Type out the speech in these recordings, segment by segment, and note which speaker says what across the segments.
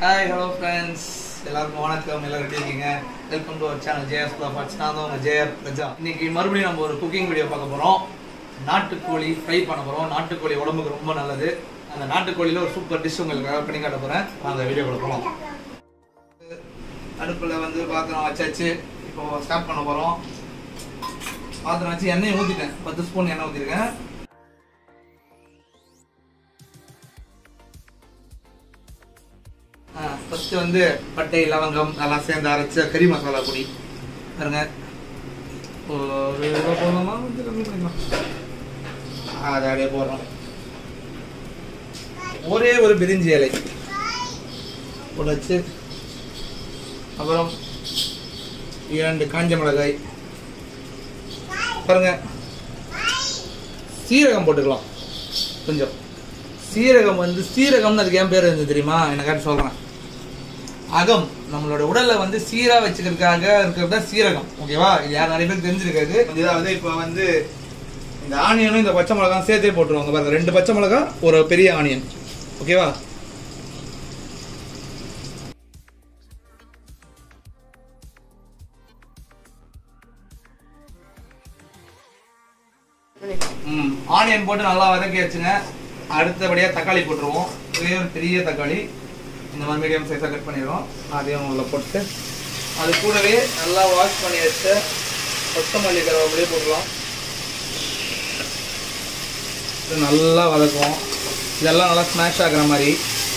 Speaker 1: Hi hello friends, எல்லாருக்கும் வணக்கம். எல்லாரும் எப்படி இருக்கீங்க? Welcome to our channel JS ப்ளாஃபாட்ஸ். நான் தான் உங்கள் ஜேஆர் பிரஜா. இன்னைக்கு மறுபடியும் நம்ம ஒரு குக்கிங் வீடியோ பார்க்க போகிறோம். நாட்டுக்கோழி ஃப்ரை பண்ண போகிறோம். நாட்டுக்கோழி உடம்புக்கு ரொம்ப நல்லது. அந்த நாட்டுக்கோழியில் ஒரு சூப்பர் டிஷ் உங்களுக்கு பண்ணி காட்ட போகிறேன். அந்த வீடியோக்குள்ள போகலாம். அடுப்பில் வந்து பாத்திரம் வச்சாச்சு. இப்போ ஸ்டார்ட் பண்ண போகிறோம். பாத்திரம் வச்சு எண்ணெய் ஊற்றிட்டேன். 10 ஸ்பூன் எண்ணெய் ஊற்றிருக்கேன். ஃபஸ்ட்டு வந்து பட்டை லவங்கம் நல்லா சேர்ந்து அரைச்ச கறி மசாலா பொடி பாருங்க. ஒரு போடலாமா, கொஞ்சம் கம்மி பண்ணிக்கலாம். அதை அப்படியே போடுறோம். ஒரே ஒரு பிரிஞ்சி இலை போட்டு வச்சு, அப்புறம் 2 காஞ்ச மிளகாய் பாருங்க. சீரகம் போட்டுக்கலாம். கொஞ்சம் சீரகம் வந்து சீரகம்னு அதுக்கு ஏன் பேர் இருந்து தெரியுமா? எனக்கு சொல்றேன். அகம் நம்மளோட உடலை வந்து சீரா வச்சுக்கிறதுக்காக இருக்கிறது சீரகம். ஓகேவா? இது யார் நிறைய பேருக்கு தெரிஞ்சிருக்காது. இதாவது இப்போ வந்து இந்த ஆனியனும் இந்த பச்சை மிளகாய் சேர்த்தே போட்டுருவாங்க பாருங்க. 2 பச்சை மிளகாய், ஒரு பெரிய ஆனியன். ஓகேவா? ஆனியன் போட்டு நல்லா வதக்கி வச்சுங்க. அடுத்தபடியாக தக்காளி போட்டுருவோம். ஒரே ஒரு பெரிய தக்காளி இந்த மாதிரி மீடியம் சைஸாக கட் பண்ணிடுவோம். அதையும் உள்ள போட்டு அது கூடவே நல்லா வாஷ் பண்ணி வச்சு கொத்தமல்லி கருவேப்பிலையே போட்டுக்கலாம். இது நல்லா வதக்குவோம். இதெல்லாம் நல்லா ஸ்மாஷ் ஆகுற மாதிரி.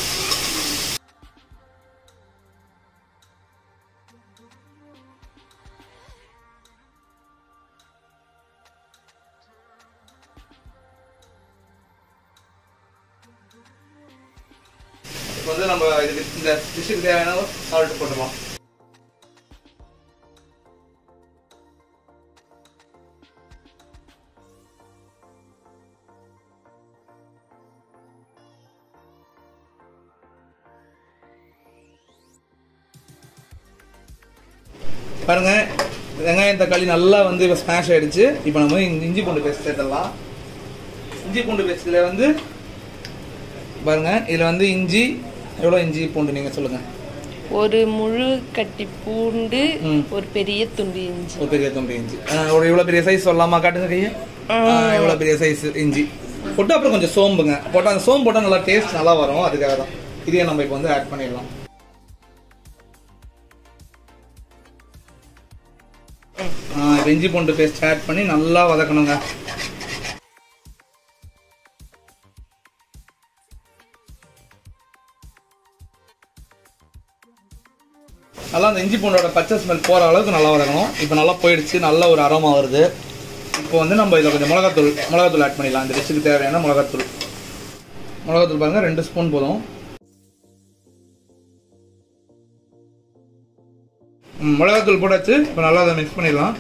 Speaker 1: இப்போ வந்து நம்ம இதுக்கு இந்த டிஷ்ஷுக்கு தேவையான சால்ட் போட்டுக்கலாம். பாருங்க, வெங்காயம் தக்காளி நல்லா வந்து இப்போ ஸ்மாஷ் ஆகிடுச்சு. இப்போ நம்ம இஞ்சி பூண்டு பேஸ்ட் சேர்த்துடலாம். இஞ்சி பூண்டு பேஸ்ட்டில் வந்து பாருங்க, இதில் வந்து இஞ்சி எவ்வளோ இஞ்சி பூண்டு நீங்கள் சொல்லுங்கள்?
Speaker 2: ஒரு முழு கட்டி பூண்டு, ஒரு பெரிய துண்டு இஞ்சி.
Speaker 1: ஒரு பெரிய துண்டு இஞ்சி. ஒரு இவ்வளோ பெரிய சைஸ் சொல்லலாமா? காட்டுங்க கையை. இவ்வளோ பெரிய சைஸ் இஞ்சி போட்டு, அப்புறம் கொஞ்சம் சோம்புங்க போட்டால், அந்த சோம்பு போட்டால் நல்லா டேஸ்ட் நல்லா வரும். அதுக்காக தான் இதையே நம்ம இப்போ வந்து ஆட் பண்ணிடலாம். இப்போ இஞ்சி பூண்டு பேஸ்ட் ஆட் பண்ணி நல்லா வதக்கணுங்க. நல்லா அந்த இஞ்சி பூண்டோட பச்சை ஸ்மெல் போகிற அளவுக்கு நல்லா வதக்கணும். இப்போ நல்லா போயிடுச்சு. நல்ல ஒரு அரோமா வருது. இப்போ வந்து நம்ம இதில் கொஞ்சம் மிளகாத்தூள் ஆட் பண்ணிடலாம். இந்த டிஷ்ஷுக்கு தேவையான மிளகாத்தூள் பாருங்கள், 2 ஸ்பூன் போதும். மிளகாத்தூள் போட்டாச்சு. இப்போ நல்லா அதை மிக்ஸ் பண்ணிடலாம்.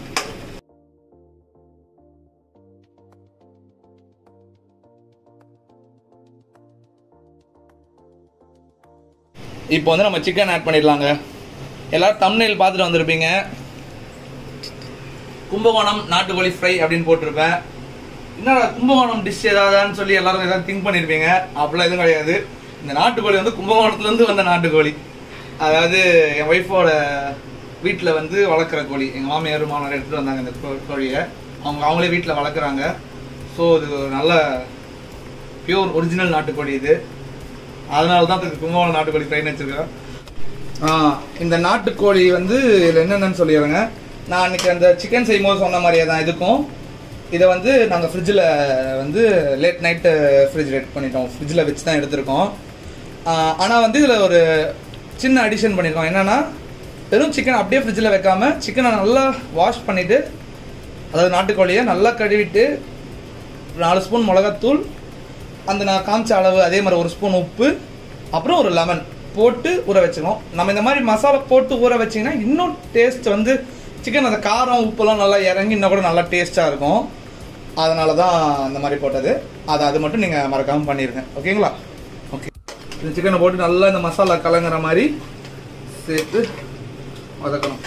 Speaker 1: இப்போ வந்து நம்ம சிக்கன் ஆட் பண்ணிடலாங்க. எல்லாரும் தம்ப்நெயில் பார்த்துட்டு வந்திருப்பீங்க. கும்பகோணம் நாட்டுக்கோழி ஃப்ரை அப்படின்னு போட்டிருப்பேன். என்னடா கும்பகோணம் டிஷ் ஏதாதான்னு சொல்லி எல்லாரும் ஏதாவது திங்க் பண்ணியிருப்பீங்க. அப்படிலாம் எதுவும் கிடையாது. இந்த நாட்டுக்கோழி வந்து கும்பகோணத்துலேருந்து வந்த நாட்டுக்கோழி. அதாவது என் ஒய்ஃபோட வீட்டில் வந்து வளர்க்குற கோழி. எங்கள் மாமியார் மாமனார் எடுத்துகிட்டு வந்தாங்க இந்த கோழியை. அவங்களே வீட்டில் வளர்க்குறாங்க. ஸோ இது நல்ல பியூர் ஒரிஜினல் நாட்டுக்கோழி இது. அதனால தான் கும்பகோணம் நாட்டுக்கோழி ஃப்ரைன்னு வச்சுருக்கேன். இந்த நாட்டுக்கோழி வந்து இதில் என்னென்னு சொல்லிடுறேங்க. நான் அன்றைக்கி அந்த சிக்கன் செய்யும்போது சொன்ன மாதிரியே தான் இதுக்கும். இதை வந்து நாங்கள் ஃப்ரிட்ஜில் வந்து லேட் நைட்டு ஃப்ரிட்ஜ் பண்ணிட்டோம். ஃப்ரிட்ஜில் வச்சு தான் எடுத்திருக்கோம். ஆனால் வந்து இதில் ஒரு சின்ன அடிஷன் பண்ணியிருக்கோம். என்னென்னா, வெறும் சிக்கன் அப்படியே ஃப்ரிட்ஜில் வைக்காமல் சிக்கனை நல்லா வாஷ் பண்ணிவிட்டு, அதாவது நாட்டுக்கோழியை நல்லா கழுவிட்டு 4 ஸ்பூன் மிளகாத்தூள், அந்த நான் காமிச்ச அளவு அதே மாதிரி 1 ஸ்பூன் உப்பு, அப்புறம் ஒரு லெமன் போட்டு ஊற வச்சுக்கணும். நம்ம இந்த மாதிரி மசாலா போட்டு ஊற வச்சிங்கன்னா இன்னும் டேஸ்ட் வந்து சிக்கன் அந்த காரம் உப்புலாம் நல்லா இறங்கி இன்னும் கூட நல்லா டேஸ்ட்டாக இருக்கும். அதனால தான் அந்த மாதிரி போட்டது. அது மட்டும் நீங்கள் மறக்காமல் பண்ணிடுங்க. ஓகேங்களா? ஓகே. இந்த சிக்கனை போட்டு நல்லா இந்த மசாலா கலங்குற மாதிரி சேர்த்து வதக்கணும்.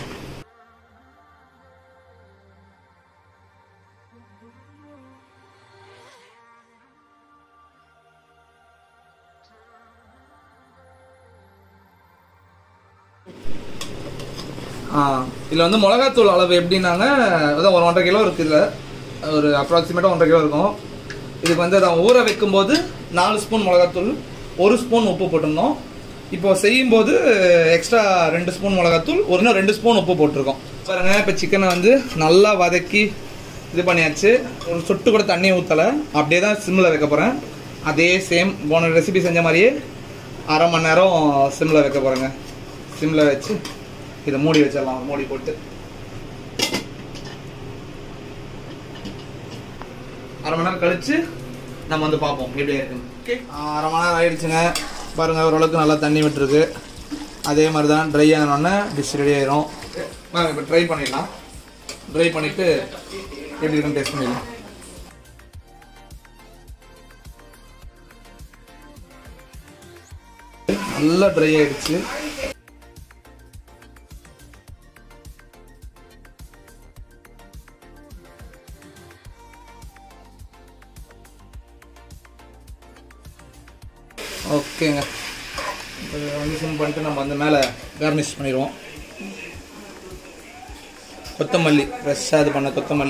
Speaker 1: இதில் வந்து மிளகாத்தூள் அளவு எப்படின்னாங்க, அதான் ஒரு 1.5 கிலோ இருக்குது. இதில் ஒரு அப்ராக்சிமேட்டாக 1.5 கிலோ இருக்கும். இதுக்கு வந்து அதை ஊற வைக்கும்போது 4 ஸ்பூன் மிளகாத்தூள், 1 ஸ்பூன் உப்பு போட்டிருந்தோம். இப்போ செய்யும்போது எக்ஸ்ட்ரா 2 ஸ்பூன் மிளகாத்தூள், இன்னும் 2 ஸ்பூன் உப்பு போட்டிருக்கோம். பாருங்க, இப்போ சிக்கனை வந்து நல்லா வதக்கி இது பண்ணியாச்சு. ஒரு சொட்டு கூட தண்ணி ஊற்றலை, அப்படியே தான் சிம்மில் வைக்க போகிறேன். அதே சேம் போன ரெசிபி செஞ்ச மாதிரியே 1/2 மணி நேரம் சிம்மில் வைக்க போகிறேங்க. சிம்மில் வச்சு இதை மூடி வச்சிடலாம். மூடி போட்டு 1/2 மணி நேரம் கழிச்சு நம்ம வந்து பார்ப்போம் எப்படி இருக்குன்னு. ஓகே, 1/2 மணி நேரம் ஆயிடுச்சுங்க. பாருங்கள், ஓரளவுக்கு நல்லா தண்ணி விட்டுருக்கு. அதே மாதிரி தான் ட்ரை ஆனோடனே டிஷ் ரெடி ஆயிரும். இப்போ ட்ரை பண்ணிடலாம். ட்ரை பண்ணிவிட்டு எப்படி இருக்குன்னு டேஸ்ட் பண்ணிடலாம். நல்லா ட்ரை ஆயிடுச்சு. ஓகேங்க, இப்போ வந்து சிம் பண்ணிட்டு நம்ம வந்து மேலே கார்னிஷ் பண்ணிடுவோம். கொத்தமல்லி, ஃப்ரெஷ்ஷாக இது பண்ண கொத்தமல்லி.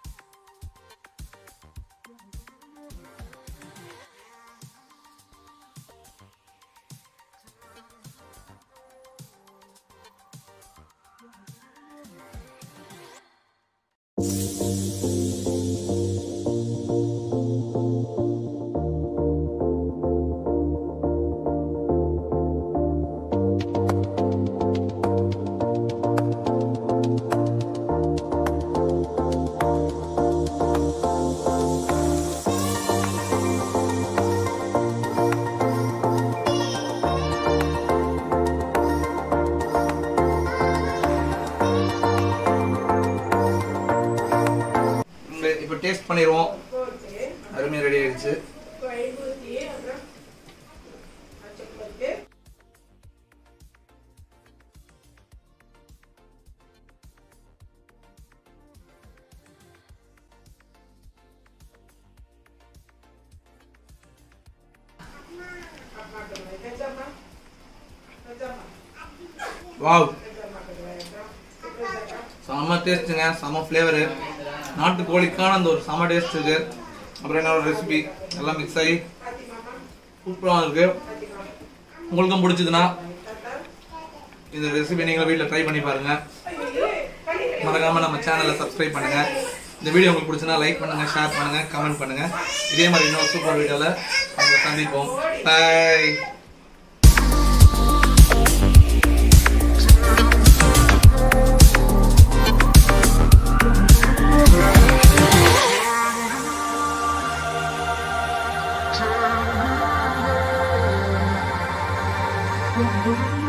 Speaker 1: இப்போ டேஸ்ட் பண்ணிடுவோம். அருமையாக ரெடி ஆயிடுச்சு. வாவ், செம்ம டேஸ்ட்டுங்க, செம்ம ஃப்ளேவரு. நாட்டுக்கோழிக்கான அந்த ஒரு செம்ம டேஸ்ட் இருக்கு. அப்புறம் என்னோட ரெசிபி எல்லாம் மிக்ஸ் ஆகி சூப்பராக இருக்கு. உங்களுக்கும் பிடிச்சதுன்னா இந்த ரெசிபி நீங்களும் வீட்டில் ட்ரை பண்ணி பாருங்க. மறக்காம நம்ம சேனலை சப்ஸ்கிரைப் பண்ணுங்க. இந்த வீடியோ உங்களுக்கு பிடிச்சதுன்னா லைக் பண்ணுங்க, ஷேர் பண்ணுங்க, கமெண்ட் பண்ணுங்க. இதே மாதிரி இன்னொரு சூப்பர் வீடியோவில் நம்ம சந்திப்போம். பாய்.
Speaker 3: Thank you.